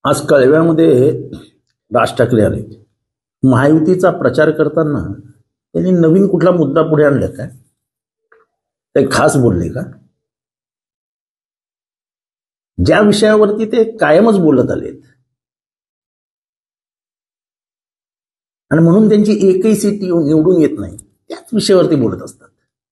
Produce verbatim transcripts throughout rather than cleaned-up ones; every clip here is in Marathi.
आज कळव्यामध्ये राज ठाकरे आले. महायुतीचा प्रचार करताना त्यांनी नवीन कुठला मुद्दा पुढे आणला काय? ते खास बोलले का? ज्या विषयावरती ते कायमच बोलत आलेत आणि म्हणून त्यांची एकही सीट निवडून येत नाही, त्याच विषयावरती बोलत असतात.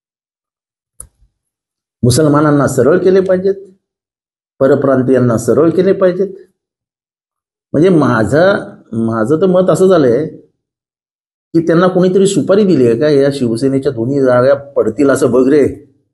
मुसलमानांना सरळ केले पाहिजेत, परप्रांतीयांना सरळ केले पाहिजेत. म्हणजे माझं माझं तर मत असं झालंय की त्यांना कोणीतरी सुपारी दिली आहे का, या शिवसेनेच्या दोन्ही जागा पडतील असं बघ रे.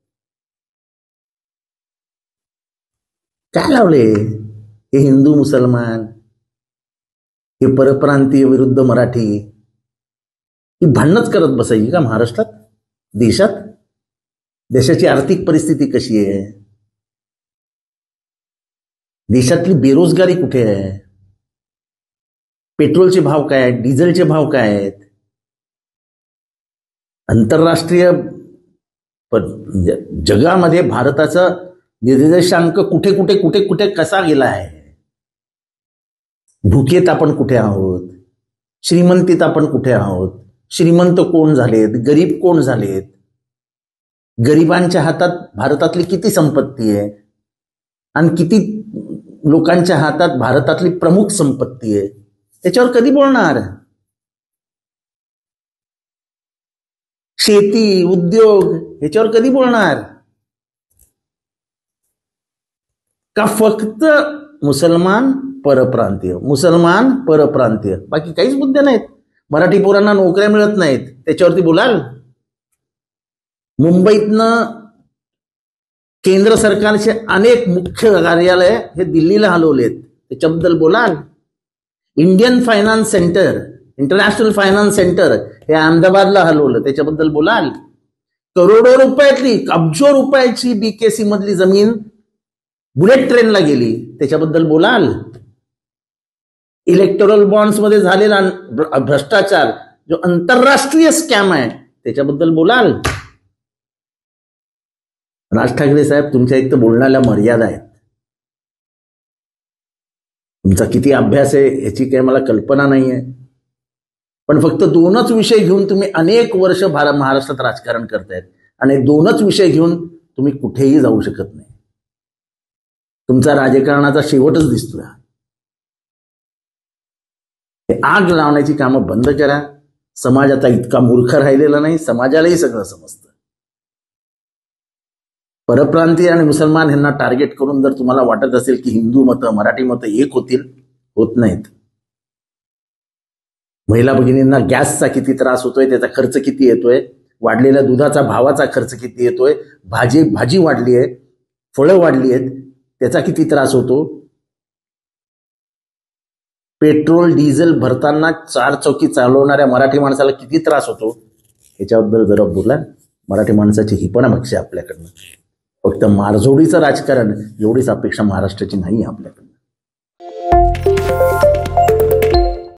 काय लावले हे हिंदू मुसलमान, हे परप्रांतीय विरुद्ध मराठी, ही भांडणच करत बसायची का महाराष्ट्रात? देशात देशाची आर्थिक परिस्थिती कशी आहे? देशातली बेरोजगारी कुठे आहे? पेट्रोलचे भाव काय आहेत? डिझेलचे भाव काय आहेत? आंतरराष्ट्रीय जगामध्ये भारताचा निर्देशांक कुठे कुठे कुठे कुठे कसा गेला आहे? भुकेत आपण कुठे आहोत? श्रीमंतीत आपण कुठे आहोत? श्रीमंत कोण झालेत? गरीब कोण झालेत? गरिबांच्या हातात भारतातली किती संपत्ती आहे आणि किती लोकांच्या हातात भारतातली प्रमुख संपत्ती आहे? त्याच्यावर कधी बोलणार? शेती, उद्योग ह्याच्यावर कधी बोलणार? का फक्त मुसलमान परप्रांतीय, मुसलमान परप्रांतीय, बाकी काहीच मुद्दे नाहीत? मराठी पोरांना नोकऱ्या मिळत नाहीत, त्याच्यावरती बोलाल? मुंबईतनं केंद्र सरकारचे अनेक मुख्य कार्यालय हे दिल्लीला हलवलेत, त्याच्याबद्दल बोलाल? Indian finance centre, international finance centre हे अहमदाबादला हलवलं, त्याच्याबद्दल बोलाल? करोडो रुपयातली, अब्जो रुपयाची बीकेसी मधली जमीन बुलेट ट्रेनला गेली, त्याच्याबद्दल बोलाल? इलेक्टोरल बॉन्ड्स मध्ये झालेला भ्रष्टाचार जो आंतरराष्ट्रीय स्कॅम आहे, त्याच्याबद्दल बोलाल? राज ठाकरे साहेब, तुमच्या एक तर बोलण्याला मर्यादा आहेत. तुमचा किती अभ्यास आहे याची काही मला कल्पना नाहीये, पण फक्त दोनच विषय घेऊन तुम्ही अनेक वर्ष भारत महाराष्ट्रात राजकारण करतायत आणि दोनच विषय घेऊन तुम्ही कुठेही जाऊ शकत नाही. तुमचा राजकारणाचा शेवटच दिसतोय. हे आग लावण्याची कामं बंद करा. समाज आता इतका मूर्ख राहिलेला नाही, समाजालाही सगळं समजतं. परप्रांतीय आणि मुसलमान यांना टार्गेट करून जर तुम्हाला वाटत असेल की हिंदू मतं मराठी मतं एक होतील, होत नाहीत. महिला भगिनींना गॅसचा किती त्रास होतोय, त्याचा खर्च किती येतोय, वाढलेल्या दुधाचा भावाचा खर्च किती येतोय, भाजी भाजी वाढली आहे, फळं वाढली आहेत, त्याचा किती त्रास होतो. पेट्रोल डिझेल भरताना चार चौकी चालवणाऱ्या मराठी माणसाला किती त्रास होतो, याच्याबद्दल जरा बोला. मराठी माणसाची ही पण अपेक्षा आपल्याकडनं. फक्त मारझोडीचं राजकारण एवढीच अपेक्षा महाराष्ट्राची नाही आपल्याकडनं.